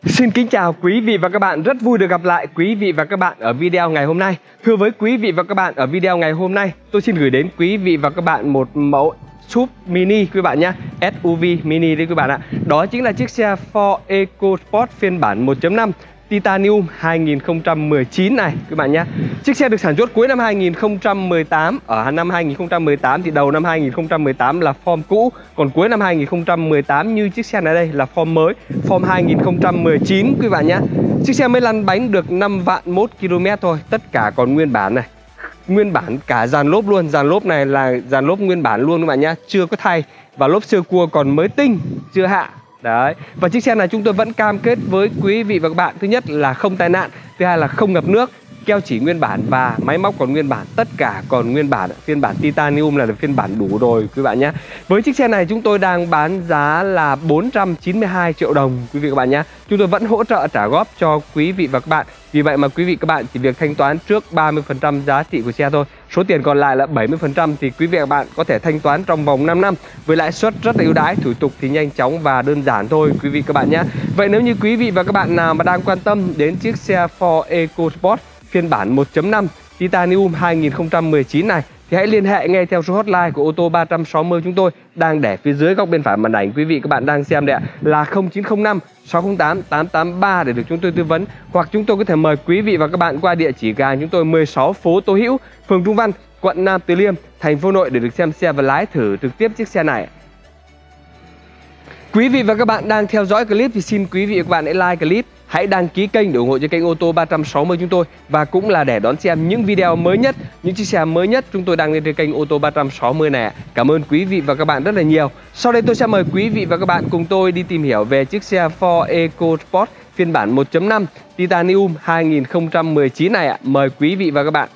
Xin kính chào quý vị và các bạn, rất vui được gặp lại quý vị và các bạn ở video ngày hôm nay. Thưa với quý vị và các bạn, ở video ngày hôm nay tôi xin gửi đến quý vị và các bạn một mẫu SUV mini quý bạn nhé, SUV mini đấy quý bạn ạ. Đó chính là chiếc xe Ford EcoSport phiên bản 1.5 Titanium 2019 này các bạn nhé. Chiếc xe được sản xuất cuối năm 2018. Ở năm 2018 thì đầu năm 2018 là form cũ, còn cuối năm 2018 như chiếc xe này đây là form mới, form 2019 quý bạn nhé. Chiếc xe mới lăn bánh được 5 vạn 1 km thôi, tất cả còn nguyên bản này. Nguyên bản cả dàn lốp luôn, dàn lốp này là dàn lốp nguyên bản luôn các bạn nhé, chưa có thay. Và lốp sơ cua còn mới tinh, chưa hạ. Đấy, và chiếc xe này chúng tôi vẫn cam kết với quý vị và các bạn, thứ nhất là không tai nạn, thứ hai là không ngập nước, keo chỉ nguyên bản và máy móc còn nguyên bản, tất cả còn nguyên bản. Phiên bản Titanium là phiên bản đủ rồi quý bạn nhé. Với chiếc xe này chúng tôi đang bán giá là 492 triệu đồng quý vị các bạn nhé. Chúng tôi vẫn hỗ trợ trả góp cho quý vị và các bạn. Vì vậy mà quý vị các bạn chỉ việc thanh toán trước 30% giá trị của xe thôi. Số tiền còn lại là 70% thì quý vị và các bạn có thể thanh toán trong vòng 5 năm với lãi suất rất là ưu đãi, thủ tục thì nhanh chóng và đơn giản thôi quý vị các bạn nhé. Vậy nếu như quý vị và các bạn nào mà đang quan tâm đến chiếc xe Ford EcoSport phiên bản 1.5 Titanium 2019 này thì hãy liên hệ ngay theo số hotline của ô tô 360 chúng tôi đang để phía dưới góc bên phải màn ảnh quý vị các bạn đang xem đấy ạ, là 0905 608 883 để được chúng tôi tư vấn, hoặc chúng tôi có thể mời quý vị và các bạn qua địa chỉ ga chúng tôi 16 phố Tô Hữu, phường Trung Văn, quận Nam Từ Liêm, thành phố Hà Nội để được xem xe và lái thử trực tiếp chiếc xe này. Quý vị và các bạn đang theo dõi clip thì xin quý vị và các bạn hãy like clip, hãy đăng ký kênh để ủng hộ cho kênh ô tô 360 chúng tôi, và cũng là để đón xem những video mới nhất, những chiếc xe mới nhất chúng tôi đăng lên trên kênh ô tô 360 này. Cảm ơn quý vị và các bạn rất là nhiều. Sau đây tôi sẽ mời quý vị và các bạn cùng tôi đi tìm hiểu về chiếc xe Ford EcoSport phiên bản 1.5 Titanium 2019 này ạ. Mời quý vị và các bạn.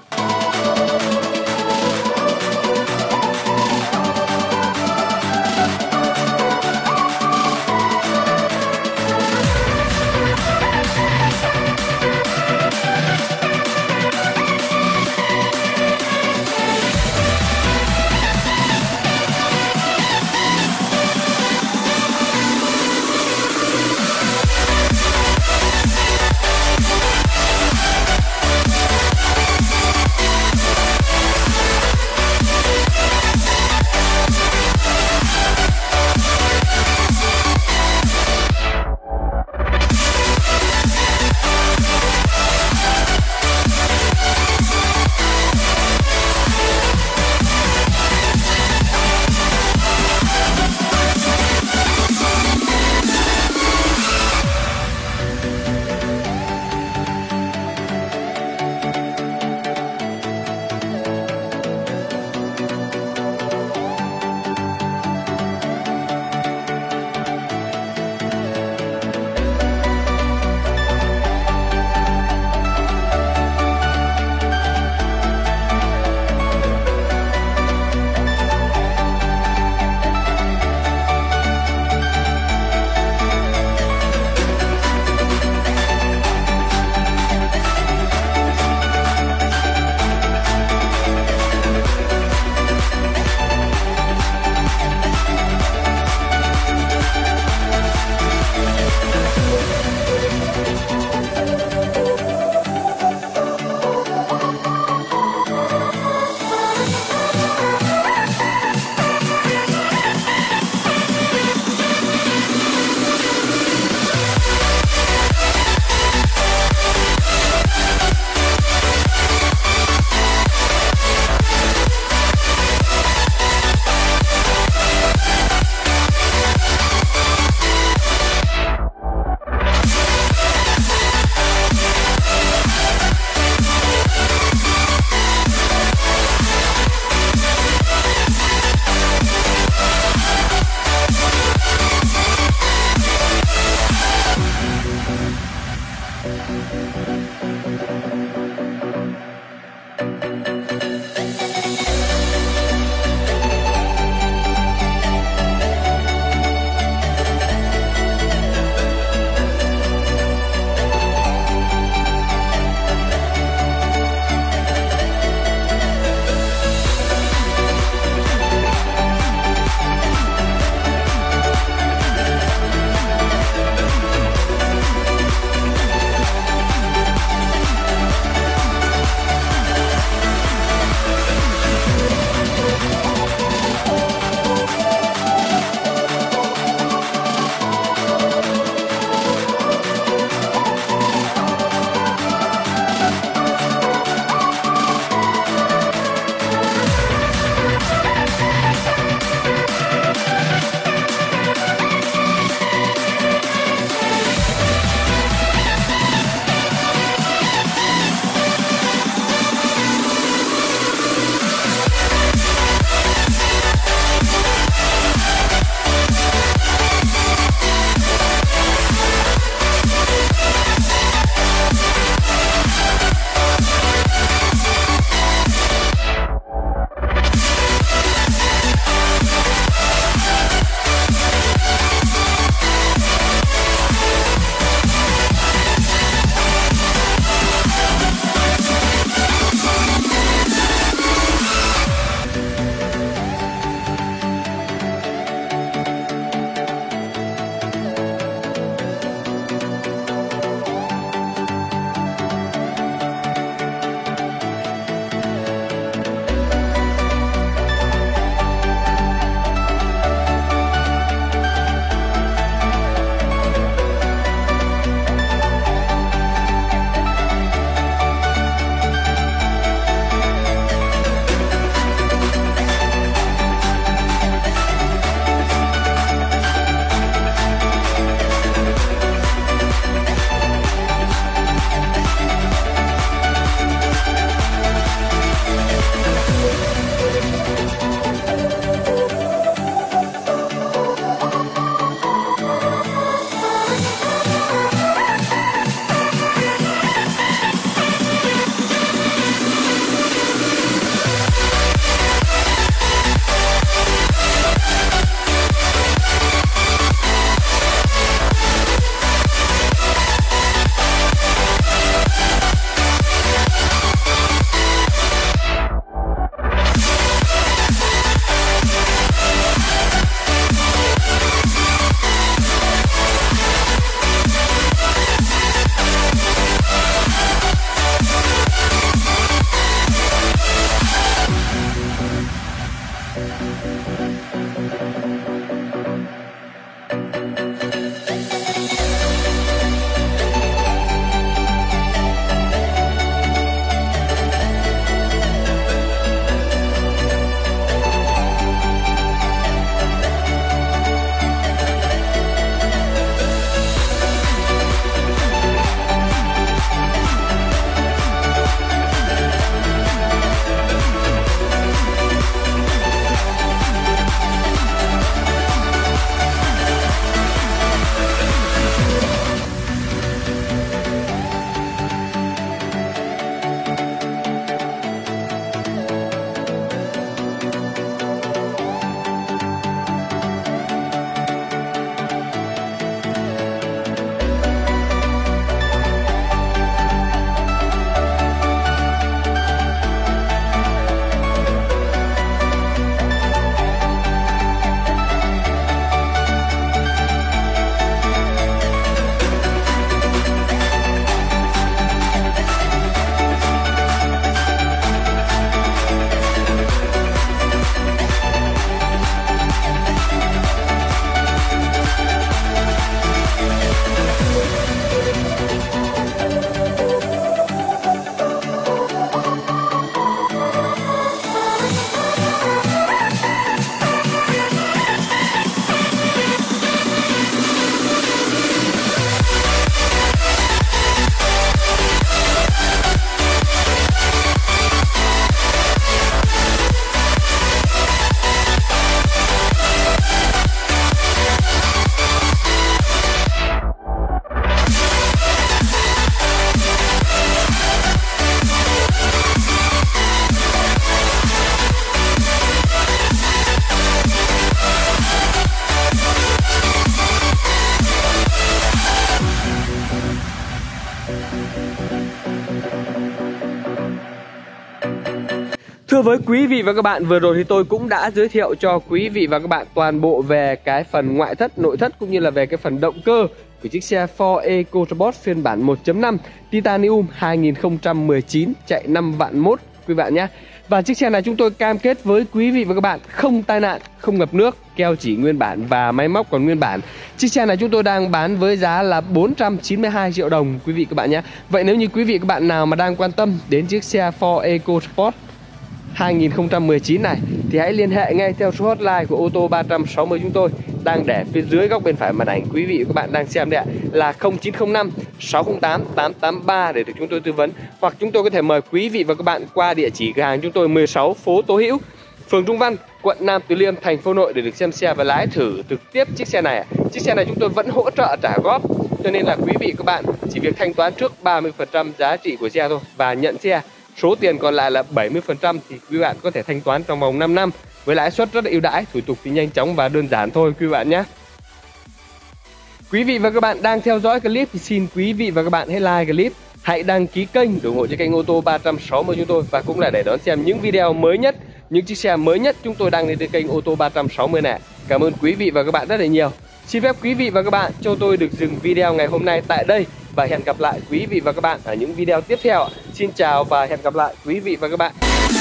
Thưa với quý vị và các bạn, vừa rồi thì tôi cũng đã giới thiệu cho quý vị và các bạn toàn bộ về cái phần ngoại thất, nội thất cũng như là về cái phần động cơ của chiếc xe Ford EcoSport phiên bản 1.5 Titanium 2019 chạy 5 vạn mốt quý bạn nhé. Và chiếc xe này chúng tôi cam kết với quý vị và các bạn không tai nạn, không ngập nước, keo chỉ nguyên bản và máy móc còn nguyên bản. Chiếc xe này chúng tôi đang bán với giá là 492 triệu đồng quý vị các bạn nhé. Vậy nếu như quý vị các bạn nào mà đang quan tâm đến chiếc xe Ford EcoSport 2019 này thì hãy liên hệ ngay theo số hotline của ô tô 360 chúng tôi đang để phía dưới góc bên phải màn ảnh quý vị và các bạn đang xem đây ạ, là 0905 608 883 để được chúng tôi tư vấn, hoặc chúng tôi có thể mời quý vị và các bạn qua địa chỉ cửa hàng chúng tôi 16 phố Tố Hữu, phường Trung Văn, quận Nam Từ Liêm, thành phố Hà Nội để được xem xe và lái thử trực tiếp chiếc xe này. Chiếc xe này chúng tôi vẫn hỗ trợ trả góp, cho nên là quý vị các bạn chỉ việc thanh toán trước 30% giá trị của xe thôi và nhận xe. Số tiền còn lại là 70% thì quý bạn có thể thanh toán trong vòng 5 năm với lãi suất rất là ưu đãi, thủ tục thì nhanh chóng và đơn giản thôi quý bạn nhé. Quý vị và các bạn đang theo dõi clip thì xin quý vị và các bạn hãy like clip, hãy đăng ký kênh để ủng hộ cho kênh ô tô 360 chúng tôi, và cũng là để đón xem những video mới nhất, những chiếc xe mới nhất chúng tôi đăng lên trên kênh ô tô 360 này. Cảm ơn quý vị và các bạn rất là nhiều. Xin phép quý vị và các bạn cho tôi được dừng video ngày hôm nay tại đây và hẹn gặp lại quý vị và các bạn ở những video tiếp theo. Xin chào và hẹn gặp lại quý vị và các bạn.